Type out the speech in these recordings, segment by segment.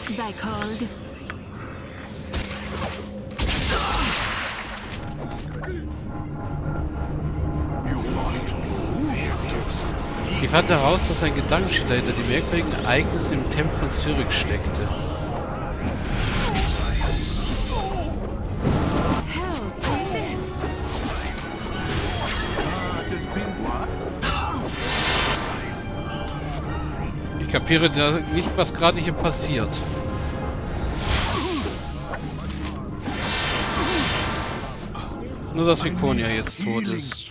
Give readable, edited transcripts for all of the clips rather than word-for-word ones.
They called. Ich fand heraus, dass ein Gedankenschüler hinter die merkwürdigen Ereignisse im Tempel von Zürich steckte. Hells, I missed. Ich kapiere da nicht, was gerade hier passiert. Nur, dass Viconia jetzt tot ist.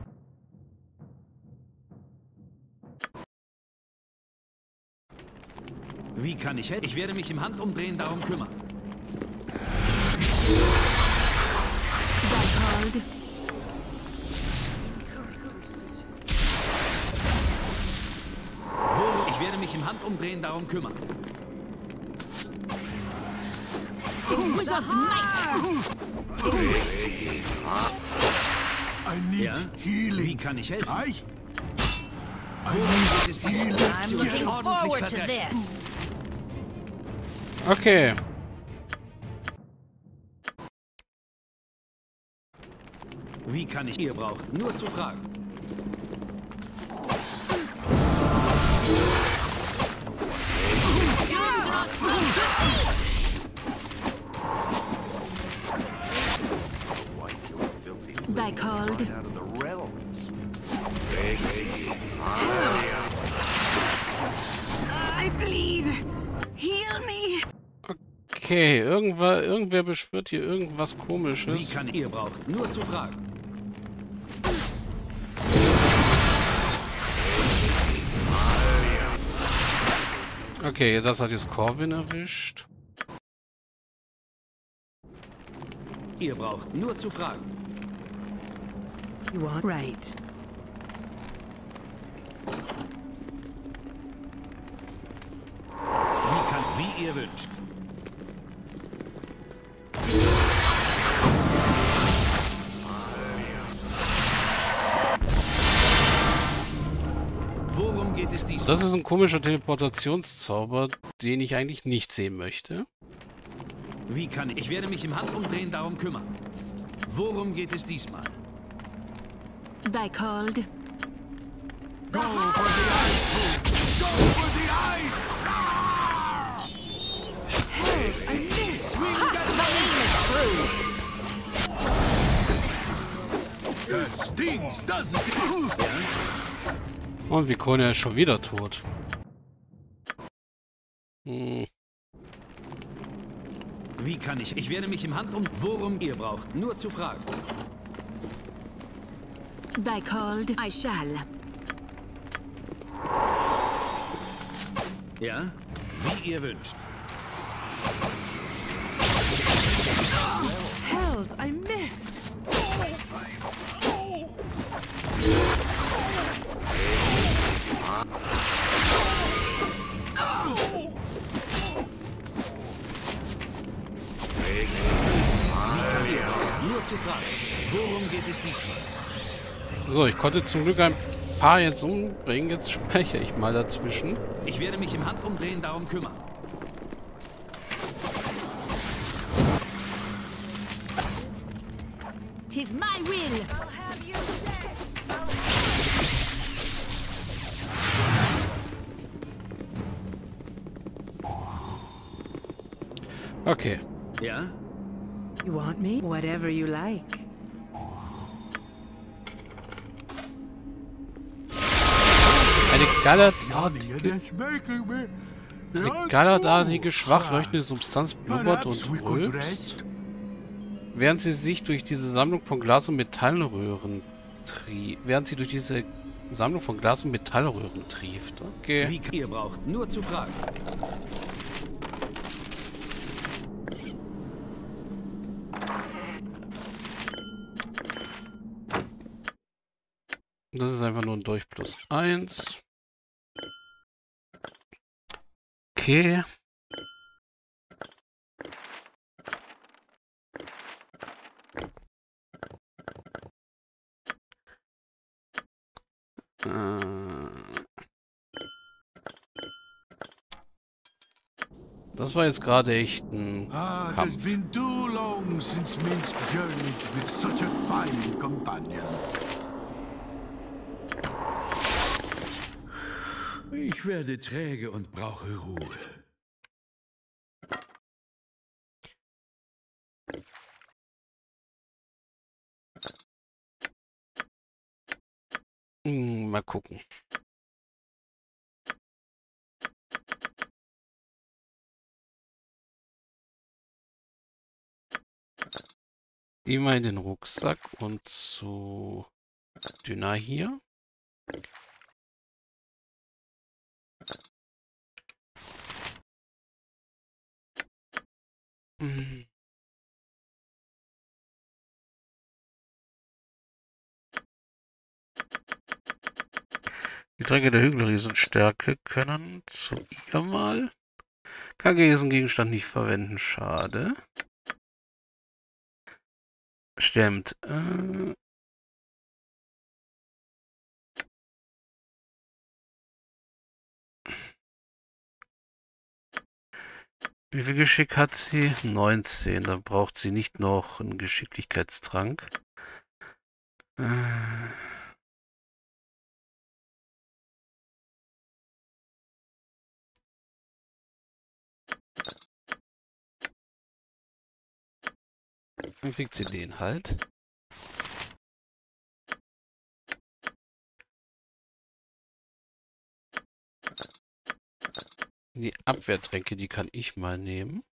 Wie kann ich helfen? Ich werde mich im Handumdrehen darum kümmern. They called. Ich werde mich im Handumdrehen darum kümmern. Wizard's might. Ja? Wie kann ich helfen? I'm looking forward to this. Okay. Wie kann ich ihr braucht? Nur zu fragen. They called. I bleed. Heal me. Okay, irgendwer beschwört hier irgendwas Wie Komisches. kann ich ihr braucht? Nur zu fragen. Okay, das hat jetzt Corvin erwischt. Ihr braucht nur zu fragen. You are right. Wie ihr wünscht. Worum geht es diesmal? Das ist ein komischer Teleportationszauber, den ich eigentlich nicht sehen möchte. Wie kann ich? Ich werde mich im Handumdrehen darum kümmern. Worum geht es diesmal? They called. Go for the ice! Go for the ice! Hells, I missed. My aim is true. That stings, doesn't it? Und Viconia ist schon wieder tot. Hm. Wie kann ich? Ich werde mich im Worum ihr braucht. Nur zu fragen. They called. I shall. Ja? Wie ihr wünscht. Hells, I missed. Nur zu fragen. Worum geht es diesmal? So, ich konnte zum Glück ein paar jetzt umbringen. Jetzt speichere ich mal dazwischen. Ich werde mich im Handumdrehen darum kümmern. Tis my will. Okay. Ja? You want me? Whatever you like. Eine gallertartige, schwach leuchtende Substanz blubbert und rülpst, während sie durch diese Sammlung von Glas- und Metallröhren trieft. Okay. Wie ihr braucht. Nur zu fragen. Das ist einfach nur ein Durch plus 1. Okay. Das war jetzt gerade echt ein There's Kampf. been too long since Minsk journeyed with such a fine companion. Ich werde träge und brauche Ruhe. Mal gucken. Immer in den Rucksack und zu Dünner hier. Hm. Die Tränke der Hügelriesenstärke können zu ihr mal. Kann diesen Gegenstand nicht verwenden, schade. Stimmt. Wie viel Geschick hat sie? 19. Dann braucht sie nicht noch einen Geschicklichkeitstrank. Dann kriegt sie den halt. Die Abwehrtränke, die kann ich mal nehmen.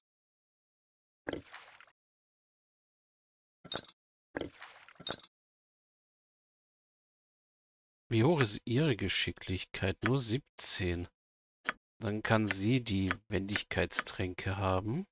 Wie hoch ist ihre Geschicklichkeit? Nur 17. Dann kann sie die Wendigkeitstränke haben.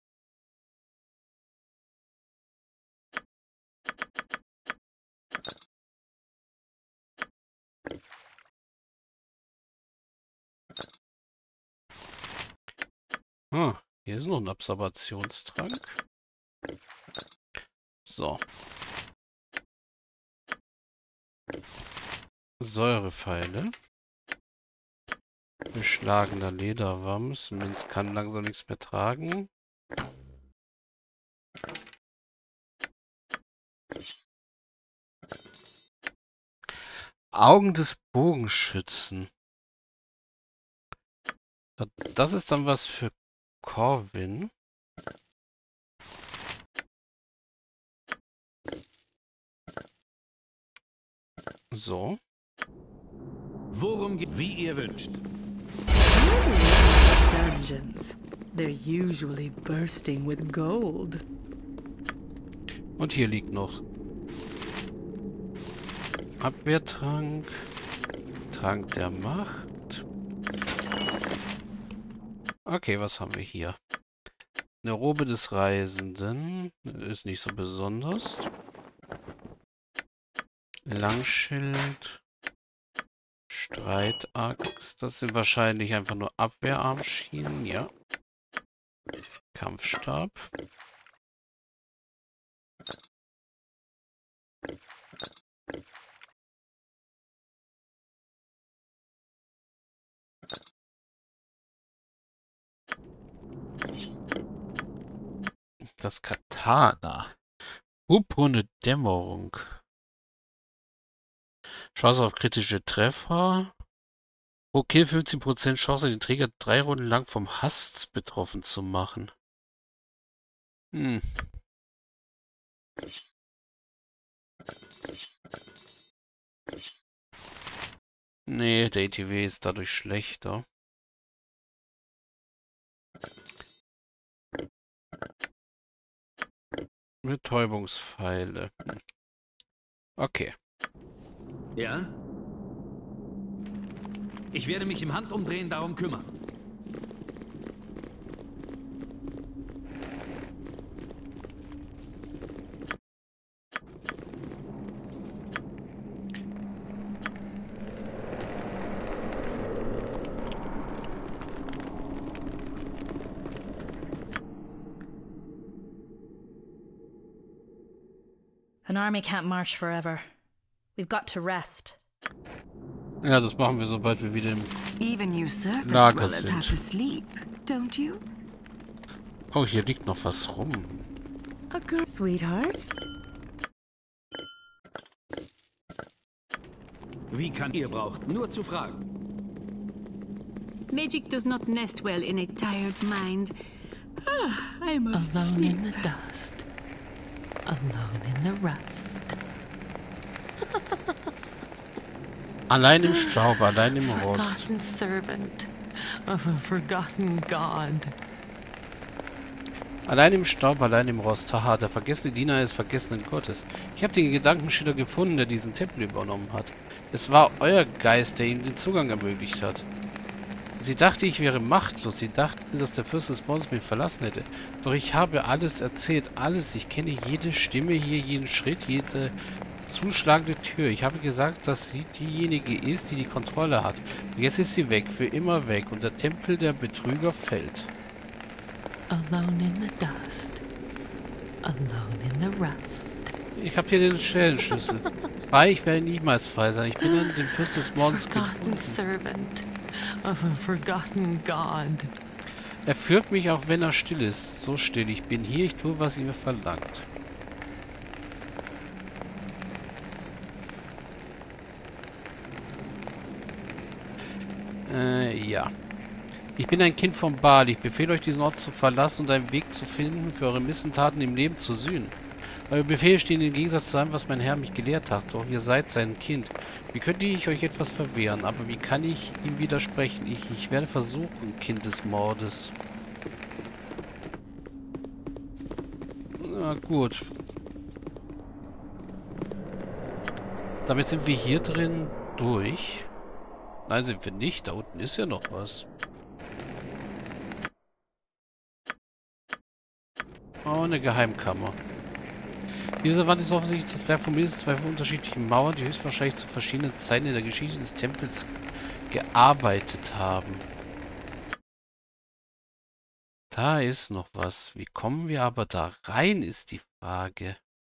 Ah, hier ist noch ein Absorptionstrank. So. Säurepfeile. Beschlagener Lederwams. Minz kann langsam nichts mehr tragen. Augen des Bogenschützen. Das ist dann was für Corvin. So. Worum geht, wie ihr wünscht. Dungeons. They're usually bursting with gold. Und hier liegt noch Abwehrtrank, Trank der Macht. Okay, was haben wir hier? Eine Robe des Reisenden. Ist nicht so besonders. Langschild. Streitaxt. Das sind wahrscheinlich einfach nur Abwehrarmschienen, ja. Kampfstab. Das Katana. Purpurne Dämmerung. Chance auf kritische Treffer. Pro Kill 15% Chance, den Träger 3 Runden lang vom Hass betroffen zu machen. Hm. Nee, der ATW ist dadurch schlechter. Betäubungspfeile. Okay. Ja? Ich werde mich im Handumdrehen darum kümmern. An army can't march forever. We've got to rest. Ja, das machen wir, sobald wir wieder im Even you surface Lager dwellers have to sind. sleep don't you? Oh, hier liegt noch was rum. A girl, sweetheart? Wie kann ihr braucht? Nur zu fragen. Magic does not nest well in a tired mind. I must Alone sleep. in the dust. Alone in the rust. Allein im Staub, allein im Rost. Forgotten servant of a forgotten god. Allein im Staub, allein im Rost. Haha, der vergessene Diener eines vergessenen Gottes. Ich habe den Gedankenschüler gefunden, der diesen Tempel übernommen hat. Es war euer Geist, der ihm den Zugang ermöglicht hat. Sie dachte, ich wäre machtlos. Sie dachte, dass der Fürst des Mondes mich verlassen hätte. Doch ich habe alles erzählt. Alles. Ich kenne jede Stimme hier, jeden Schritt, jede zuschlagende Tür. Ich habe gesagt, dass sie diejenige ist, die die Kontrolle hat. Und jetzt ist sie weg. Für immer weg. Und der Tempel der Betrüger fällt. Alone in the dust. Alone in the rust. Ich habe hier den Schellenschlüssel. Frei, ich werde niemals frei sein. Ich bin an den Fürst des Mondes Forgotten gebunden. servant of a forgotten god. Er führt mich, auch wenn er still ist. So still. Ich bin hier, ich tue, was ihr mir verlangt. Ja. Ich bin ein Kind von Baal. Ich befehle euch, diesen Ort zu verlassen und einen Weg zu finden, für eure Missentaten im Leben zu sühnen. Eure Befehle stehen im Gegensatz zu allem, was mein Herr mich gelehrt hat. Doch ihr seid sein Kind. Wie könnte ich euch etwas verwehren? Aber wie kann ich ihm widersprechen? Ich werde versuchen, Kind des Mordes. Na gut. Damit sind wir hier drin durch. Nein, sind wir nicht. Da unten ist ja noch was. Oh, eine Geheimkammer. Diese Wand ist offensichtlich das Werk von mindestens zwei unterschiedlichen Mauern, die höchstwahrscheinlich zu verschiedenen Zeiten in der Geschichte des Tempels gearbeitet haben. Da ist noch was. Wie kommen wir aber da rein, ist die Frage.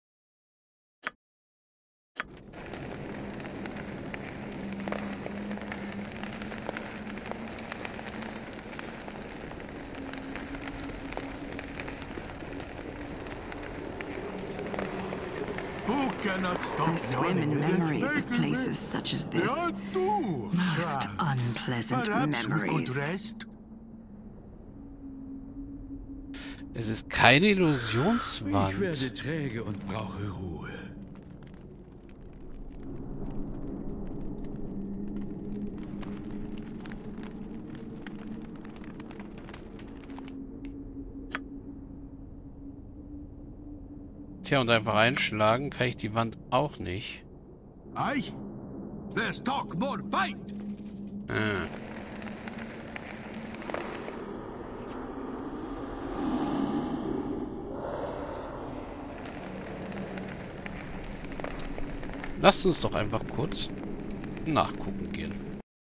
Who cannot stop I swim yawning in this memories of very places such as this. Yeah, too. Most unpleasant Perhaps we could memories. rest. Es ist keine Ich Illusionswand. werde träge und brauche Ruhe. Tja, und einfach einschlagen kann ich die Wand auch nicht. Aye? Let's talk more fight. Ah. Lasst uns doch einfach kurz nachgucken gehen.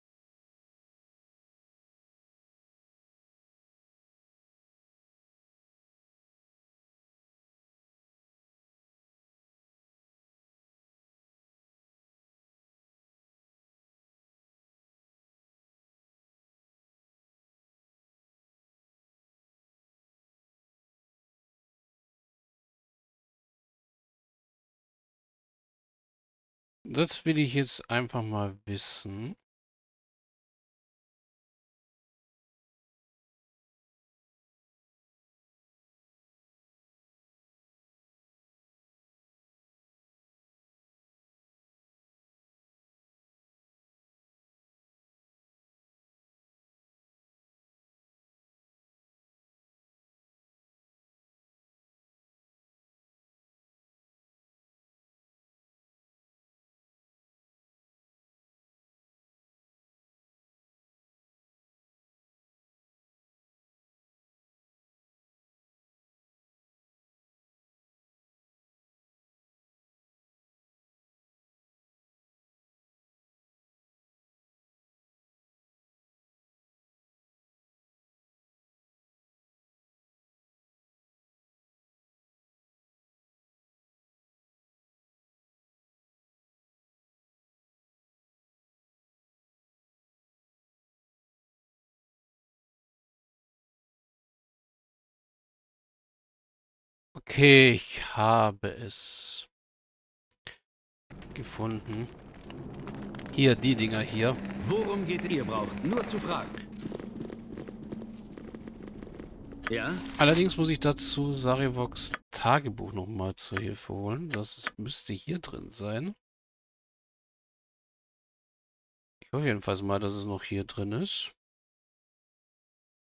Das will ich jetzt einfach mal wissen. Okay, ich habe es gefunden. Hier, die Dinger hier. Worum geht es? Ihr braucht nur zu fragen. Ja? Allerdings muss ich dazu Sarivoks Tagebuch nochmal zur Hilfe holen. Müsste hier drin sein. Ich hoffe jedenfalls mal, dass es noch hier drin ist.